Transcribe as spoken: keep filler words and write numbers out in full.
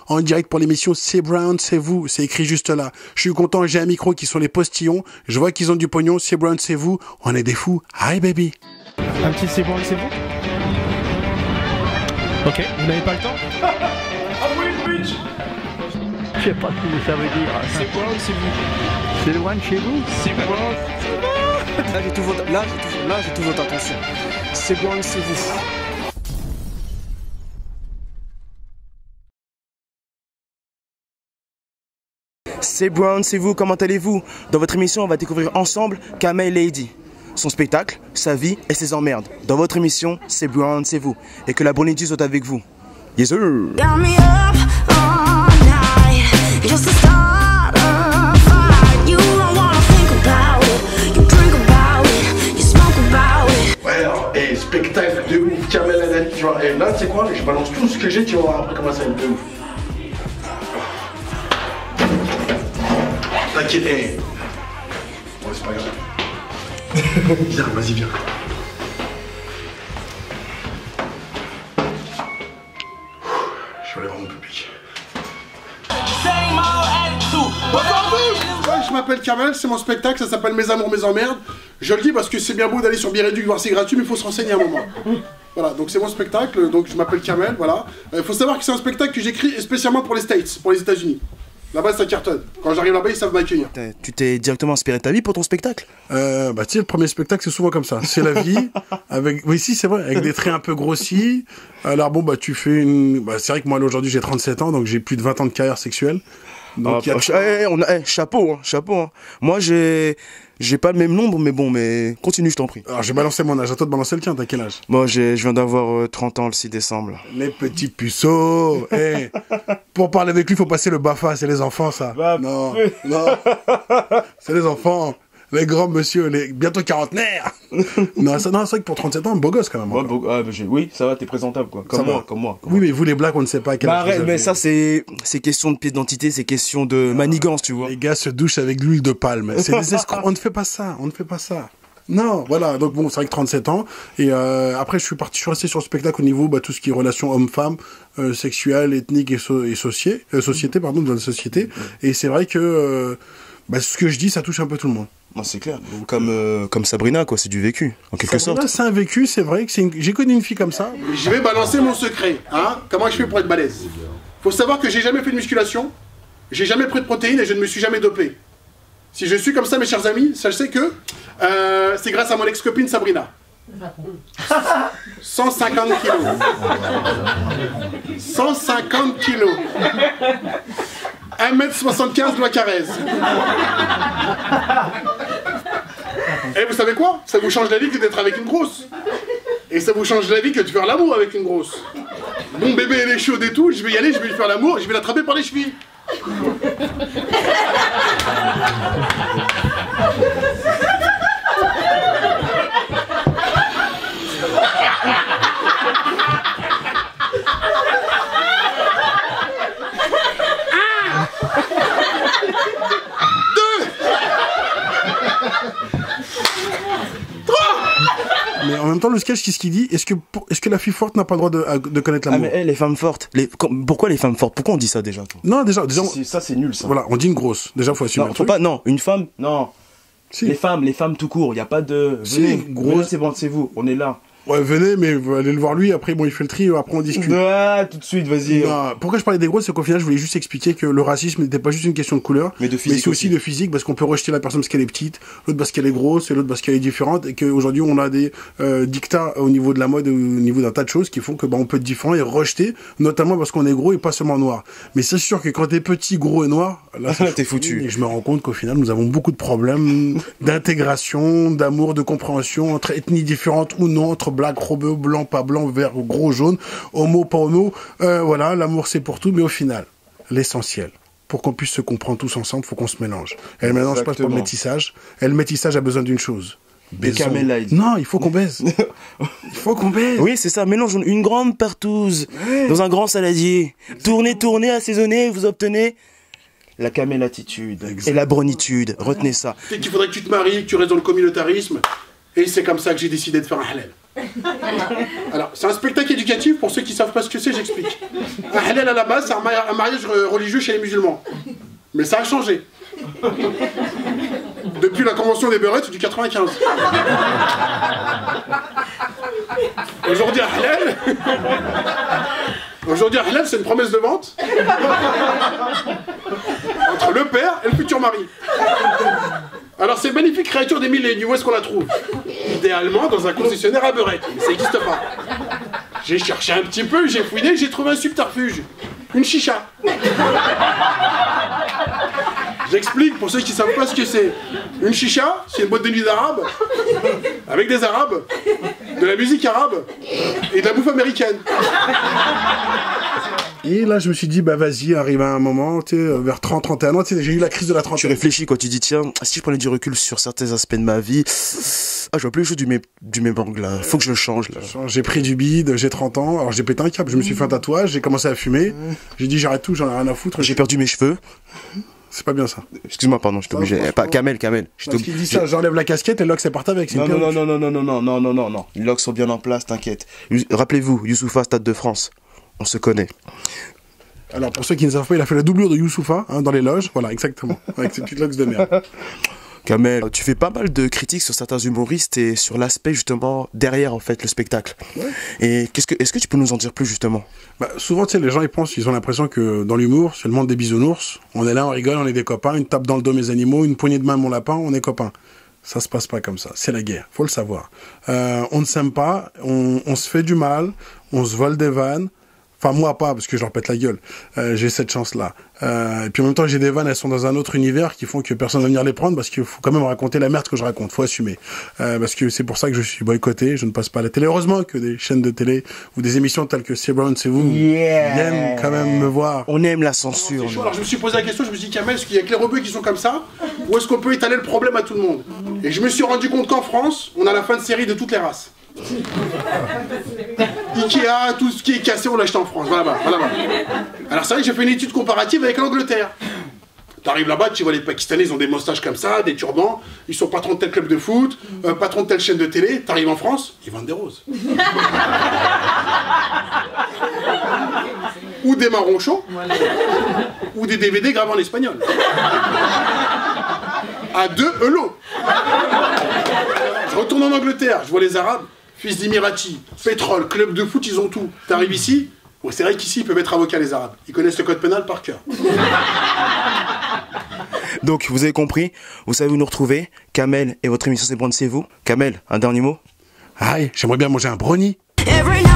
en direct pour l'émission C'est Brown, c'est vous. C'est écrit juste là. Je suis content, j'ai un micro qui sont les postillons. Je vois qu'ils ont du pognon. C'est Brown, c'est vous. On est des fous. Hi baby. Un petit C'est Brown, c'est vous. Ok, vous n'avez pas le temps? Ah oui, bitch. Je sais pas ce que ça veut dire. C'est Brown, c'est vous. C'est loin de chez vous? C'est Brown. Là j'ai tout votre, là j'ai tout, là j'ai toute votre attention. C'est Brown, c'est vous. C'est Brown, c'est vous, comment allez-vous? Dans votre émission, on va découvrir ensemble Kamel Lady, son spectacle, sa vie et ses emmerdes. Dans votre émission, c'est Brown, c'est vous. Et que la bonne étude soit avec vous. Yes sir. Ouais, alors, et spectacle de ouf, Kamel Lady, tu vois. Et là, tu sais quoi, je balance tout ce que j'ai, tu vas voir après comment ça va être de ouf. T'inquiète, hey. Bon, c'est pas grave. Viens, vas-y, viens. Je vais aller voir mon public. Ouais, je m'appelle Kamel, c'est mon spectacle, ça s'appelle Mes amours, mes emmerdes. Je le dis parce que c'est bien beau d'aller sur Biréduc voir c'est gratuit, mais il faut se renseigner un moment. Voilà, donc c'est mon spectacle, donc je m'appelle Kamel, voilà. Il euh, faut savoir que c'est un spectacle que j'écris spécialement pour les States, pour les États-Unis. Là-bas, ça cartonne. Quand j'arrive là-bas, ils savent m'accueillir. Tu t'es directement inspiré de ta vie pour ton spectacle? Euh, bah, tu sais, le premier spectacle, c'est souvent comme ça. C'est la vie, avec, oui, si, c'est vrai, avec des traits un peu grossis. Alors bon, bah, tu fais une, bah, c'est vrai que moi, là, aujourd'hui, j'ai trente-sept ans, donc j'ai plus de vingt ans de carrière sexuelle. Donc, ah, y a... hey, on a, hey, chapeau, hein, chapeau. Hein. Moi, j'ai, j'ai pas le même nombre, mais bon, mais continue, je t'en prie. Alors, j'ai balancé mon âge. À toi de balancer le tien, t'as quel âge? Moi, j'ai, je viens d'avoir euh, trente ans le six décembre. Les petits puceaux. Hey, pour parler avec lui, faut passer le BAFA. C'est les enfants, ça. Bah, non, non. C'est les enfants. Les grands monsieur, les bientôt quarantenaires. Non, ça, non, c'est vrai que pour trente-sept ans, beau gosse quand même. Ouais, beau, ah, bah, oui, ça va, t'es présentable quoi. Comme ça moi, va. comme moi. Comme oui, moi. mais vous les blagues, on ne sait pas à quel bah, âge. arrête, mais ça c'est, c'est question de pied d'identité, c'est question de manigance, tu vois. Les gars se douchent avec l'huile de palme. C'est des escrocs. On ne fait pas ça. On ne fait pas ça. Non, voilà. Donc bon, c'est vrai que trente-sept ans. Et euh, après, je suis parti, je suis resté sur le spectacle au niveau, bah, tout ce qui est relations homme-femme, euh, sexuelle, ethnique et, so et socié, euh, société, pardon, dans la société. Et c'est vrai que euh, bah, ce que je dis, ça touche un peu tout le monde. Non, c'est clair. Comme euh, comme Sabrina, quoi. C'est du vécu, en quelque Sabrina, sorte. C'est un vécu. C'est vrai que c'est. Une... J'ai connu une fille comme ça. Je vais balancer mon secret. Hein. Comment je fais pour être balèze? Faut savoir que j'ai jamais fait de musculation, j'ai jamais pris de protéines et je ne me suis jamais dopé. Si je suis comme ça, mes chers amis, sachez que euh, c'est grâce à mon ex-copine Sabrina. cent cinquante kilos. cent cinquante kilos. un mètre soixante-quinze, Loi Carrez. Et vous savez quoi? Ça vous change la vie que d'être avec une grosse. Et ça vous change la vie que de faire l'amour avec une grosse. Mon bébé, elle est chaude et tout, je vais y aller, je vais lui faire l'amour, je vais l'attraper par les chevilles. Mais en même temps, le sketch, qu'est-ce qu'il dit? Est-ce que, est-ce que la fille forte n'a pas le droit de, de connaître l'amour? Ah mais hey, les femmes fortes. Les... Pourquoi les femmes fortes? Pourquoi on dit ça déjà toi? Non, déjà, déjà. On... Ça c'est nul ça. Voilà, on dit une grosse. Déjà, faut assumer. Non, faut pas. Non, une femme. Non. Si. Les femmes, les femmes tout court. Il y a pas de. Venez, si, grosse. C'est bon, c'est vous. On est là. Ouais, venez, mais allez le voir lui, après, bon, il fait le tri, après on discute. Ah, tout de suite, vas-y. Pourquoi je parlais des grosses, c'est qu'au final, je voulais juste expliquer que le racisme n'était pas juste une question de couleur, mais de physique. Mais c'est aussi, aussi de physique, parce qu'on peut rejeter la personne parce qu'elle est petite, l'autre parce qu'elle est grosse, et l'autre parce qu'elle est différente, et qu'aujourd'hui, on a des euh, dictats au niveau de la mode, au niveau d'un tas de choses qui font que, bah, on peut être différent et rejeter, notamment parce qu'on est gros et pas seulement noir. Mais c'est sûr que quand t'es petit, gros et noir, là, t'es foutu. Et je me rends compte qu'au final, nous avons beaucoup de problèmes d'intégration, d'amour, de compréhension, entre ethnies différentes ou non, entre black, robeux, blanc, pas blanc, vert, gros, jaune, homo, pas homo, euh, voilà, l'amour c'est pour tout, mais au final, l'essentiel, pour qu'on puisse se comprendre tous ensemble, faut qu'on se mélange. Et le mélange passe par le métissage, et le métissage a besoin d'une chose. Baisons. Non, il faut qu'on baise. Il faut qu'on baise. Oui, c'est ça, mélange une grande partouze, ouais. Dans un grand saladier. Tournez, tournez, assaisonnez, vous obtenez la camélatitude et la bronitude. Retenez ça. C'est qu'il faudrait que tu te maries, que tu restes dans le communautarisme, et c'est comme ça que j'ai décidé de faire un halal. Alors, c'est un spectacle éducatif, pour ceux qui ne savent pas ce que c'est, j'explique. Un halal à la base, c'est un, mari- un mariage religieux chez les musulmans. Mais ça a changé. Depuis la convention des Beurettes du quatre-vingt-quinze. Aujourd'hui, un halal... Aujourd'hui, un halal, c'est une promesse de vente entre le père et le futur mari. Alors, cette magnifique créature des milléniaux, où est-ce qu'on la trouve? Idéalement, dans un concessionnaire à beurette. Mais ça n'existe pas. J'ai cherché un petit peu, j'ai fouiné, j'ai trouvé un subterfuge. Une chicha. J'explique pour ceux qui ne savent pas ce que c'est. Une chicha, c'est une boîte de nuit d'arabe, avec des arabes, de la musique arabe et de la bouffe américaine. Et là, je me suis dit, bah vas-y, arrive à un moment, tu sais, vers trente, trente et un ans, tu sais, j'ai eu la crise de la Tu trentaine. réfléchis quand tu dis, tiens, si je prenais du recul sur certains aspects de ma vie, ah, je vois plus les choses du, mé du même angle, là. Faut que je le change, là. J'ai pris du bide, j'ai trente ans, alors j'ai pété un câble, je me suis fait un tatouage, j'ai commencé à fumer, j'ai dit j'arrête tout, j'en ai rien à foutre. J'ai perdu mes cheveux. C'est pas bien ça. Excuse-moi, pardon, je t'ai obligé. franchement. Pas Kamel, Kamel. Je Parce qu'il dit ça, j'enlève la casquette et Locke c'est parti avec. c'est Non, une non, non, perruque. non, non, non, non, non, non, non, non, non. Les locks sont bien en place, t'inquiète. Yous- Rappelez-vous, Youssoupha, Stade de France. On se connaît. Alors pour ceux qui ne savent pas, il a fait la doublure de Youssoupha hein, dans les loges, voilà, exactement, avec ses petites locks de merde. Kamel, tu fais pas mal de critiques sur certains humoristes et sur l'aspect justement derrière en fait le spectacle. Ouais. Et qu'est-ce que, est-ce que tu peux nous en dire plus justement? Bah, souvent, tu sais, les gens, ils pensent, ils ont l'impression que dans l'humour, c'est le monde des bisounours. On est là, on rigole, on est des copains, une tape dans le dos mes animaux, une poignée de main mon lapin, on est copains. Ça se passe pas comme ça. C'est la guerre. Faut le savoir. Euh, on ne s'aime pas, on, on se fait du mal, on se vole des vannes. Enfin, moi pas, parce que je leur pète la gueule. Euh, j'ai cette chance-là. Euh, et puis en même temps, j'ai des vannes, elles sont dans un autre univers qui font que personne va venir les prendre parce qu'il faut quand même raconter la merde que je raconte. Faut assumer. Euh, parce que c'est pour ça que je suis boycotté. Je ne passe pas à la télé. Heureusement que des chaînes de télé ou des émissions telles que C'est Brown, c'est vous Yeah. viennent quand même me voir. On aime la C'est censure. chaud. Alors je me suis posé la question, je me suis dit, Kamel, est-ce qu'il y a que les rebeux qui sont comme ça? Ou est-ce qu'on peut étaler le problème à tout le monde? Et je me suis rendu compte qu'en France, on a la fin de série de toutes les races. Ikea, tout ce qui est cassé, on l'achète en France. Voilà, voilà, voilà. Alors c'est vrai que j'ai fait une étude comparative avec l'Angleterre. T'arrives là-bas, tu vois les Pakistanais, ils ont des moustaches comme ça, des turbans, ils sont patrons de tel club de foot, euh, patrons de telle chaîne de télé. T'arrives en France, ils vendent des roses. Ou des marrons chauds, ou des D V D gravés en espagnol. À deux euros. Je retourne en Angleterre, je vois les Arabes, fils d'Emirati, pétrole, club de foot, ils ont tout. T'arrives ici, bon, c'est vrai qu'ici ils peuvent être avocats les Arabes. Ils connaissent le code pénal par cœur. Donc vous avez compris, vous savez où nous retrouver. Kamel et votre émission C'est Brown, c'est vous. Kamel, un dernier mot? Aïe, j'aimerais bien manger un brownie. Every night